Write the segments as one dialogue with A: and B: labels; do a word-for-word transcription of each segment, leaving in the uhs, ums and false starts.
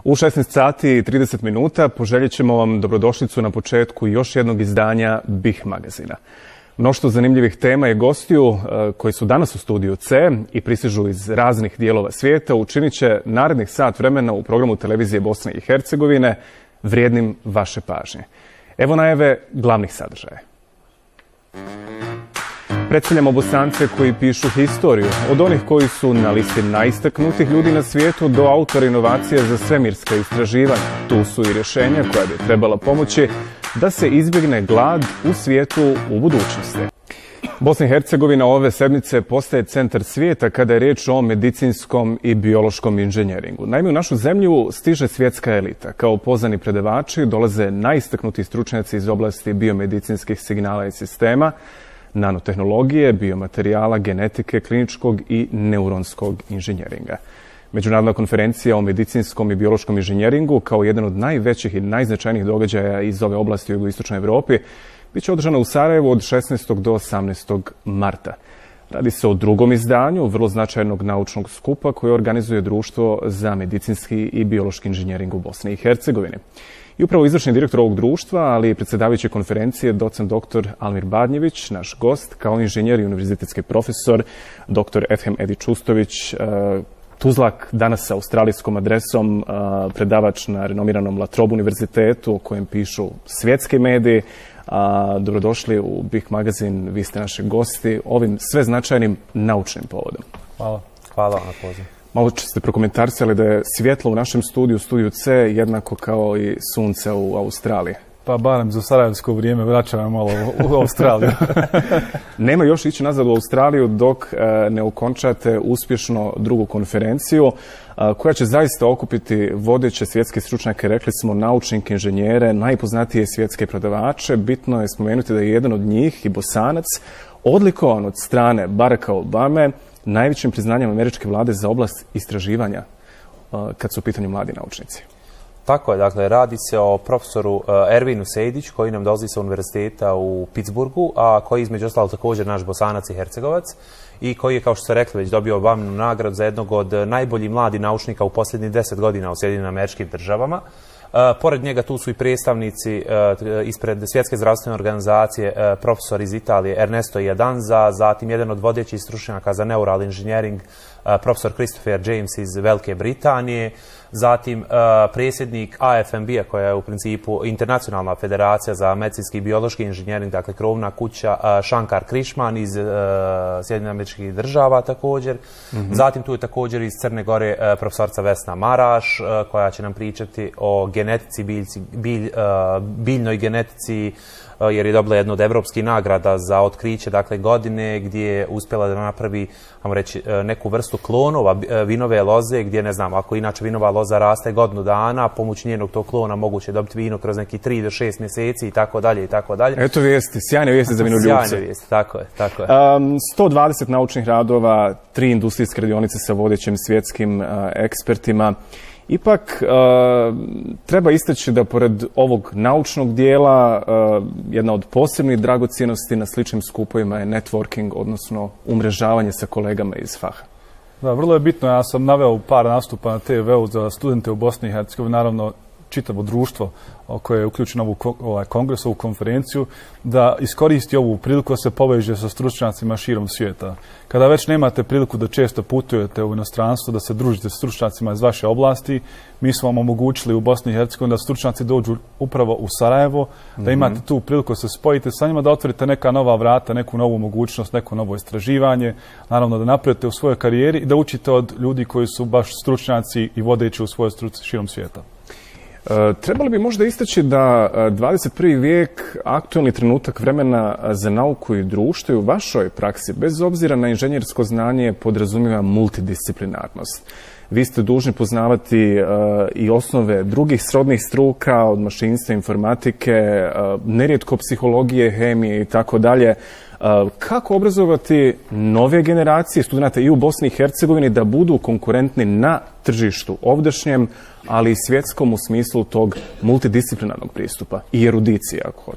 A: U šesnaest sati i trideset minuta poželjet ćemo vam dobrodošlicu na početku još jednog izdanja BiH Magazina. Mnoštvo zanimljivih tema i gostiju koji su danas u studiju C i pristižu iz raznih dijelova svijeta učinit će narednih sat vremena u programu televizije Bosne i Hercegovine vrijednim vaše pažnje. Evo najave glavnih sadržaja. Predstavljamo Bosance koji pišu historiju, od onih koji su na listi najistaknutih ljudi na svijetu do autora inovacije za svemirska istraživanja. Tu su i rješenja koja bi trebala pomoći da se izbjegne glad u svijetu u budućnosti. Bosna i Hercegovina ove sedmice postaje centar svijeta kada je riječ o medicinskom i biološkom inženjeringu. Naime, u našu zemlju stiže svjetska elita. Kao pozvani predavači dolaze najistaknutiji stručnjaci iz oblasti biomedicinskih signala i sistema, nanotehnologije, biomaterijala, genetike, kliničkog i neuronskog inženjeringa. Međunarodna konferencija o medicinskom i biološkom inženjeringu, kao jedan od najvećih i najznačajnijih događaja iz ove oblasti u jugoistočnoj Europi, bit će održana u Sarajevu od šesnaestog do osamnaestog marta. Radi se o drugom izdanju vrlo značajnog naučnog skupa koje organizuje Društvo za medicinski i biološki inženjering u Bosni i Hercegovini. I upravo izvršni direktor ovog društva, ali i predsjedavajući konferencije, docent doktor Almir Badnjevic, naš gost, kao inženjer i univerzitetski profesor, doktor Edhem Eddie Čustović, Tuzlak, danas sa australijskom adresom, predavač na renomiranom La Trobe univerzitetu o kojem pišu svjetski mediji. Dobrodošli u BiH Magazin, vi ste naši gosti ovim sve značajnim naučnim povodom.
B: Hvala. Hvala na pozivu.
A: Malo ste prokomentarisali da je svjetlo u našem studiju, studiju C, jednako kao i sunce u Australiji.
B: Pa barem za sarajevsko vrijeme vraćamo malo u Australiju.
A: Nema još ići nazad u Australiju dok ne okončate uspješno drugu konferenciju koja će zaista okupiti vodeće svjetske stručnjake, rekli smo naučnike, inženjere, najpoznatije svjetske predavače. Bitno je spomenuti da je jedan od njih i Bosanac odlikovan od strane Baracka Obame najvećim priznanjem američke vlade za oblast istraživanja kad su u pitanju mladi naučnici.
C: Tako je, dakle, radi se o profesoru Ervinu Sejdić koji nam dolazi sa univerziteta u Pittsburghu, a koji je između ostalog također naš Bosanac i Hercegovac i koji je, kao što ste rekli, već dobio Obaminu nagradu za jednog od najboljih mladih naučnika u posljednjih deset godina u Sjedinjenim Američkim Državama. Pored njega tu su i predstavnici ispred Svjetske zdravstvene organizacije, profesor iz Italije Ernesto Iadanza, zatim jedan od vodećih stručnjaka za neural inženjering, profesor Christopher James iz Velike Britanije, zatim predsjednik A F M B-a, koja je u principu internacionalna federacija za medicinski i biološki inženjering, dakle krovna kuća, Shankar Krishnan iz Sjedinjenih Američkih Država također. Mm-hmm. Zatim tu je također iz Crne Gore profesorca Vesna Maraš, koja će nam pričati o genetici, biljci, bilj, biljnoj genetici, jer je dobila jednu od evropskih nagrada za otkriće, dakle, godine gdje je uspjela da napravi, ajmo reći, neku vrstu klonova vinove loze, gdje, ne znam, ako inače vinova loza raste godinu dana, pomoću njenog tog klona moguće dobiti vino kroz neki tri do šest mjeseci i tako dalje i tako dalje.
A: Eto vijesti, sjajne vijesti za vinoljubce.
C: Sjajne vijesti, tako je, tako je.
A: Um, sto dvadeset naučnih radova, tri industrijske radionice sa vodećim svjetskim uh, ekspertima. Ipak, uh, treba istaći da pored ovog naučnog dijela, uh, jedna od posebnih dragocjenosti na sličnim skupovima je networking, odnosno umrežavanje sa kolegama iz faha.
B: Da, vrlo je bitno. Ja sam naveo par nastupa na T V-u za studente u Bosni i Hercegovini, naravno čitavo društvo koje je uključeno u ovaj kongres, ovu konferenciju, da iskoristi ovu priliku da se poveže sa stručnjacima širom svijeta. Kada već nemate priliku da često putujete u inostranstvo, da se družite s stručnjacima iz vaše oblasti, mi smo vam omogućili u Bosni i Hercegovini da stručnjaci dođu upravo u Sarajevo, da imate tu priliku da se spojite sa njima, da otvorite neka nova vrata, neku novu mogućnost, neko novo istraživanje, naravno da napredujete u svojoj karijeri i da učite od ljudi koji su baš stručnjaci i vodeći u svojoj struci širom svijeta.
A: E, trebali bi možda istaći da dvadeset prvi vijek, aktuelni trenutak vremena za nauku i društvo i u vašoj praksi, bez obzira na inženjersko znanje, podrazumijeva multidisciplinarnost. Vi ste dužni poznavati uh, i osnove drugih srodnih struka, od mašinstva, informatike, uh, nerijetko psihologije, hemije i tako dalje. Kako obrazovati nove generacije studenata i u Bosni i Hercegovini da budu konkurentni na tržištu ovdašnjem, ali i svjetskom u smislu tog multidisciplinarnog pristupa i erudicije, ako hoćete?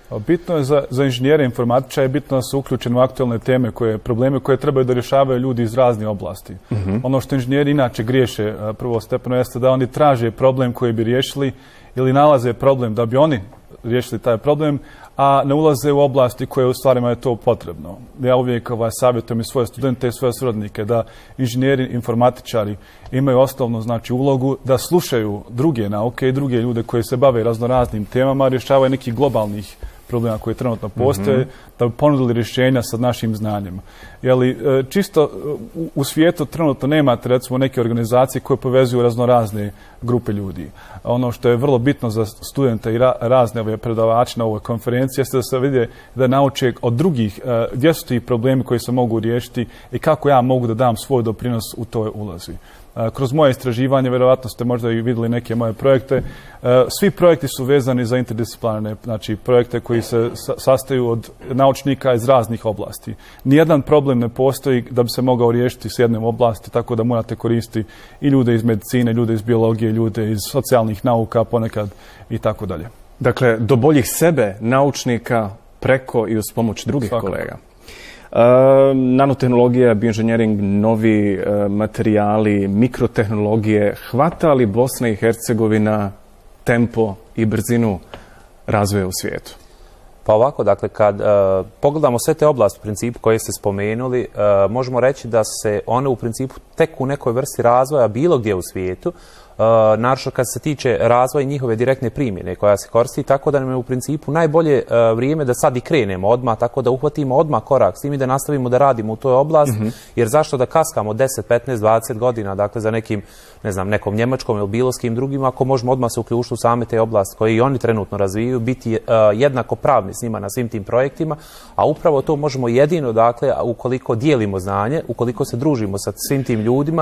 B: Bitno je za, za inženjere informatičara, je bitno da su uključeni u aktuelne teme, koje, probleme koje trebaju da rješavaju ljudi iz raznih oblasti. Mm-hmm. Ono što inženjeri inače griješe prvostepeno jeste da oni traže problem koji bi riješili ili nalaze problem da bi oni riješili taj problem, a ne ulaze u oblasti koje u stvarima je to potrebno. Ja uvijek ovaj, savjetujem i svoje studente i svoje srodnike da inženjeri, informatičari imaju osnovnu znači, ulogu da slušaju druge nauke i druge ljude koji se bave raznoraznim temama, rješavaju nekih globalnih problema koji trenutno postoje, mm-hmm. da bi ponudili rješenja sa našim znanjem. Jeli, čisto u, u svijetu trenutno nemate recimo neke organizacije koje povezuju raznorazne grupe ljudi. Ono što je vrlo bitno za studente i ra, razne ove predavače na ovoj konferenciji jeste da se vide da nauče od drugih gdje su ti problemi koji se mogu riješiti i kako ja mogu da dam svoj doprinos u toj ulozi. Kroz moje istraživanje, vjerovatno ste možda i vidjeli neke moje projekte, svi projekti su vezani za interdisciplinarne, znači projekte koji se sastaju od naučnika iz raznih oblasti. Nijedan problem ne postoji da bi se mogao riješiti s jednom oblasti, tako da morate koristiti i ljude iz medicine, ljude iz biologije, ljude iz socijalnih nauka ponekad i tako dalje.
A: Dakle, do boljih sebe, naučnika, preko i uz pomoć drugih Svakako. kolega. Uh, nanotehnologija, bioinženjering, novi uh, materijali, mikrotehnologije, hvata li Bosna i Hercegovina tempo i brzinu razvoja u svijetu?
C: Pa ovako, dakle, kad uh, pogledamo sve te oblasti u principu koje ste spomenuli, uh, možemo reći da se one u principu tek u nekoj vrsti razvoja bilo gdje u svijetu, Uh, naročito kad se tiče razvoja njihove direktne primjene koja se koristi, tako da nam je u principu najbolje uh, vrijeme da sad i krenemo odmah, tako da uhvatimo odmah korak s tim i da nastavimo da radimo u toj oblasti, mm-hmm. jer zašto da kaskamo deset, petnaest, dvadeset godina, dakle za nekim, ne znam, nekom njemačkom ili bilo s kim drugim, ako možemo odmah se uključiti u same te oblasti koje i oni trenutno razvijaju, biti uh, jednako pravni s njima na svim tim projektima, a upravo to možemo jedino, dakle, ukoliko dijelimo znanje, ukoliko se družimo sa svim tim ljudima.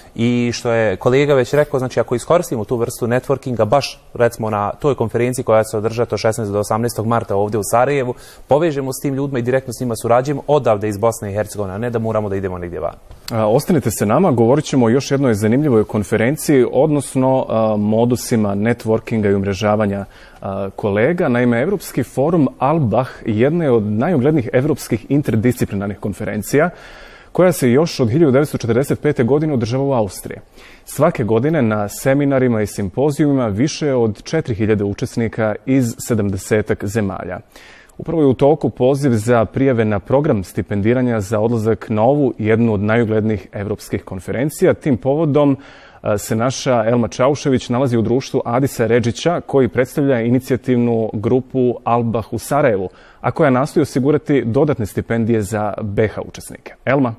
C: I što je kolega već rekao, znači ako iskoristimo tu vrstu networkinga baš recimo na toj konferenciji koja se održa od šesnaestog do osamnaestog marta ovdje u Sarajevu, povežemo s tim ljudima i direktno s njima surađujemo odavde iz Bosne i Hercegovine, a ne da moramo da idemo negdje van.
A: A, ostanite se nama, govorit ćemo o još jednoj zanimljivoj konferenciji, odnosno a, modusima networkinga i umrežavanja a, kolega. Naime, Evropski forum ALBAH jedna je od najuglednijih evropskih interdisciplinarnih konferencija koja se još od hiljadu devetsto četrdeset pete. godine održava u Austriji. Svake godine na seminarima i simpozijumima više od četiri hiljade učesnika iz sedamdesetak zemalja. Upravo je u toku poziv za prijave na program stipendiranja za odlazak na ovu jednu od najuglednijih evropskih konferencija. Tim povodom se naša Elma Čaušević nalazi u društvu Adisa Redžića, koji predstavlja inicijativnu grupu ALBAH u Sarajevu, a koja nastoji osigurati dodatne stipendije za B H učesnike. Elma?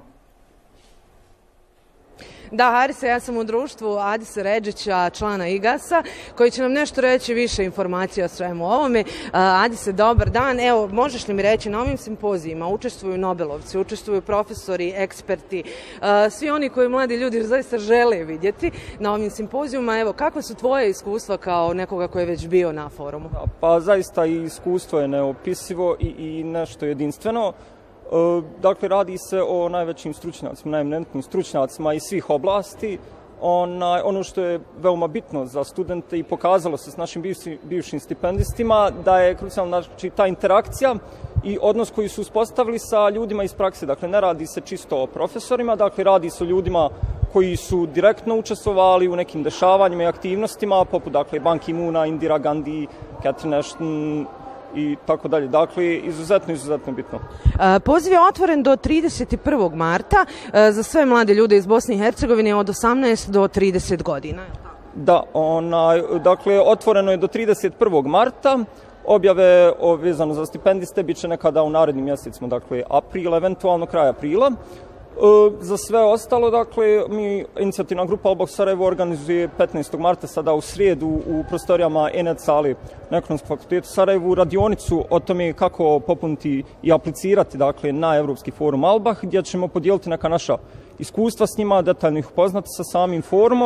D: Da, Harise, ja sam u društvu Adisa Redžića, člana I G A S-a, koji će nam nešto reći više informacija o svemu ovome. Adise, dobar dan. Evo, možeš li mi reći, na ovim simpozijima učestvuju Nobelovci, učestvuju profesori, eksperti, svi oni koji mladi ljudi zaista žele vidjeti na ovim simpozijuma. Evo, kakva su tvoje iskustva kao nekoga koji je već bio na forumu?
E: Pa zaista i iskustvo je neopisivo i, i nešto jedinstveno. Dakle, radi se o najvećim stručnjacima, najeminentnijim stručnjacima iz svih oblasti. Ona, ono što je veoma bitno za studente i pokazalo se s našim bivšim, bivšim stipendistima, da je krucijalna znači, ta interakcija i odnos koji su uspostavili sa ljudima iz prakse. Dakle, ne radi se čisto o profesorima, dakle, radi se o ljudima koji su direktno učestvovali u nekim dešavanjima i aktivnostima, poput dakle, Ban Ki-moona, Indira Gandhi, Catherine Ashton, i tako dalje. Dakle, izuzetno, izuzetno bitno.
D: Poziv je otvoren do trideset prvog marta za sve mlade ljude iz Bosne i Hercegovine od osamnaest do trideset godina.
E: Da, ona, dakle, otvoreno je do trideset prvog marta. Objave vezano za stipendiste bit će nekada u narednim mjesecima, dakle, april, eventualno kraj aprila. Za sve ostalo, dakle, mi, inicijativna grupa ALBAH Sarajevo organizuje petnaestog marta sada u srijedu u prostorijama Enet sali na Ekonomskom fakultetu Sarajevu radionicu o tome kako popuniti i aplicirati, dakle, na Evropski forum ALBAH, gdje ćemo podijeliti neka naša iskustva s njima, detaljno ih upoznati sa samim forumom,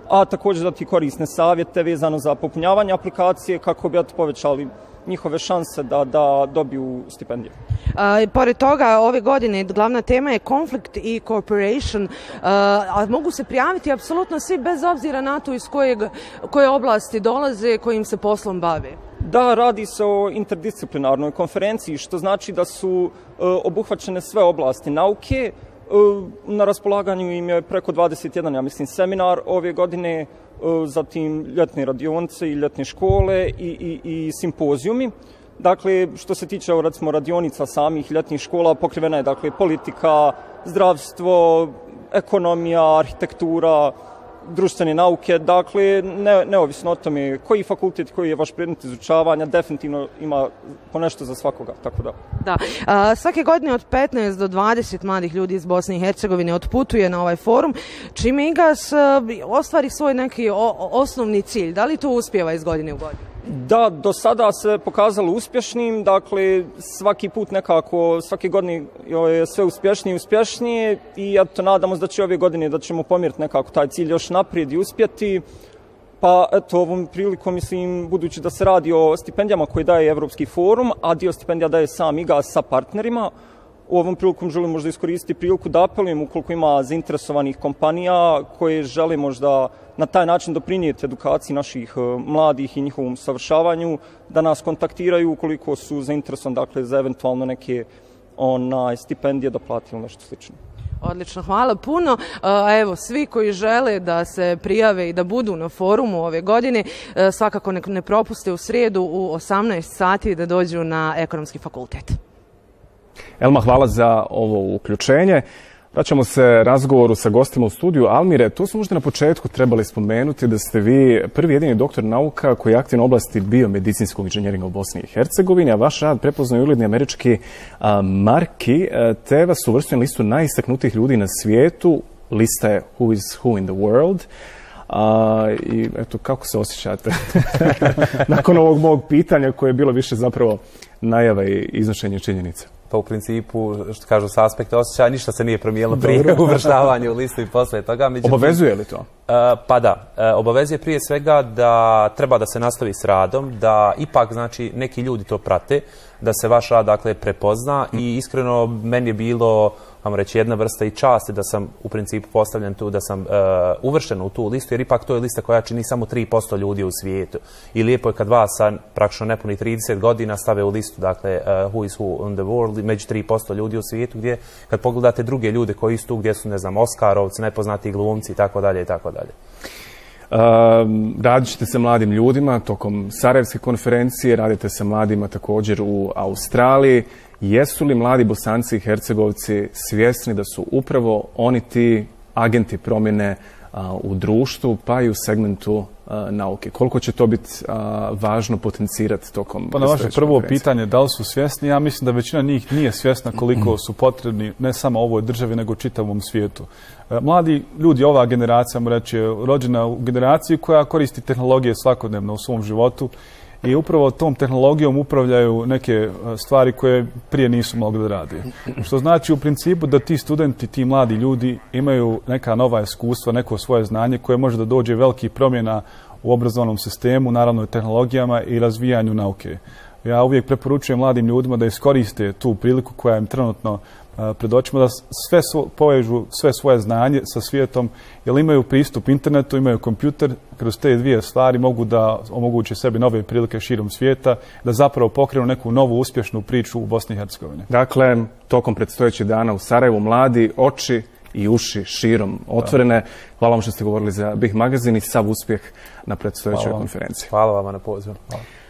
E: a također dati korisne savjete vezano za popunjavanje aplikacije kako bi povećali njihove šanse da, da dobiju stipendije.
D: A, pored toga, ove godine glavna tema je konflikt i cooperation, a, a mogu se prijaviti apsolutno svi bez obzira na to iz kojeg, koje oblasti dolaze, kojim se poslom bave.
E: Da, radi se o interdisciplinarnoj konferenciji, što znači da su e, obuhvaćene sve oblasti nauke. E, na raspolaganju im je preko dvadeset jedan, ja mislim, seminar ove godine, e, zatim ljetne radionice i ljetne škole i, i, i simpozijumi. Dakle, što se tiče, recimo, radionica samih ljetnih škola, pokrivena je, dakle, politika, zdravstvo, ekonomija, arhitektura, društvene nauke, dakle, ne, neovisno o tome koji fakultet, koji je vaš predmet izučavanja, definitivno ima ponešto za svakoga, tako da.
D: Da. A, svake godine od petnaest do dvadeset mladih ljudi iz Bosne i Hercegovine otputuje na ovaj forum, čime I G A S ostvari svoj neki o, osnovni cilj. Da li to uspijeva iz godine u godinu?
E: Da, do sada se pokazalo uspješnim, dakle svaki put nekako, svake godine je sve uspješnije i uspješnije i eto, nadamo se da će ove godine da ćemo pomjeriti nekako taj cilj još naprijed i uspjeti. Pa eto, ovom prilikom mislim, budući da se radi o stipendijama koje daje Evropski forum, a dio stipendija daje sam I G A S sa partnerima, u ovom prilikom želim možda iskoristiti priliku da apelujem ukoliko ima zainteresovanih kompanija koje žele možda na taj način doprinijeti edukaciji naših mladih i njihovom usavršavanju, da nas kontaktiraju ukoliko su zainteresovani, dakle, za eventualno neke onaj, stipendije da plati ili nešto slično.
D: Odlično, hvala puno. A evo, svi koji žele da se prijave i da budu na forumu ove godine, svakako ne propuste u srijedu u osamnaest sati da dođu na Ekonomski fakultet.
A: Elma, hvala za ovo uključenje. Vraćamo se razgovoru sa gostima u studiju. Almire, tu smo možda na početku trebali spomenuti da ste vi prvi jedini doktor nauka koji je aktivan u oblasti biomedicinskog inženjeringa u Bosni i Hercegovini, a vaš rad prepoznao je ugledni američki a, Marki, te vas uvrstio na listu najistaknutijih ljudi na svijetu. Lista je Who is Who in the World. A, I eto, kako se osjećate nakon ovog mog pitanja koje je bilo više zapravo najava i iznošenje činjenica?
C: Pa u principu, što kažu, s aspekta osjećaja, ništa se nije promijenilo prije uvrštavanja u listu i posle toga. Međutim,
A: obavezuje li to? Uh,
C: pa da, uh, obavezuje prije svega da treba da se nastavi s radom, da ipak, znači, neki ljudi to prate, da se vaš rad, dakle, prepozna mm. i iskreno meni je bilo, vam reći, jedna vrsta i časti da sam u principu postavljen tu, da sam uh, uvršten u tu listu, jer ipak to je lista koja čini samo tri posto ljudi u svijetu. I lijepo je kad vas sa praktično nepunih trideset godina stave u listu, dakle, uh, Who is Who in the World, među tri posto ljudi u svijetu, gdje kad pogledate druge ljude koji su tu, gdje su, ne znam, Oskarovci, najpoznatiji glumci i tako dalje i tako dalje.
A: Uh, radit ćete sa mladim ljudima tokom Sarajevske konferencije, radite sa mladima također u Australiji. Jesu li mladi Bosanci i Hercegovci svjesni da su upravo oni ti agenti promjene uh, u društvu, pa i u segmentu uh, nauke? Koliko će to biti uh, važno potencirati tokom...
B: Pa na vaše prvo pitanje, da li su svjesni? Ja mislim da većina njih nije svjesna koliko su potrebni ne samo ovoj državi, nego čitavom svijetu. Mladi ljudi, ova generacija, mu reći, je rođena u generaciji koja koristi tehnologije svakodnevno u svom životu i upravo tom tehnologijom upravljaju neke stvari koje prije nisu mogli da radi. Što znači u principu da ti studenti, ti mladi ljudi imaju neka nova iskustva, neko svoje znanje koje može da dođe velikih promjena u obrazovnom sistemu, naravno i tehnologijama i razvijanju nauke. Ja uvijek preporučujem mladim ljudima da iskoriste tu priliku koja im trenutno pred očima, da sve svo, povežu sve svoje znanje sa svijetom, jer imaju pristup internetu, imaju kompjuter, kroz te dvije stvari mogu da omoguće sebi nove prilike širom svijeta, da zapravo pokrenu neku novu uspješnu priču u Bosni i Hercegovini.
A: Dakle, tokom predstojećih dana u Sarajevu mladi oči i uši širom otvorene. Da. Hvala vam što ste govorili za BiH Magazin i sav uspjeh na predstojećoj konferenciji.
C: Hvala vam na pozivu. Hvala.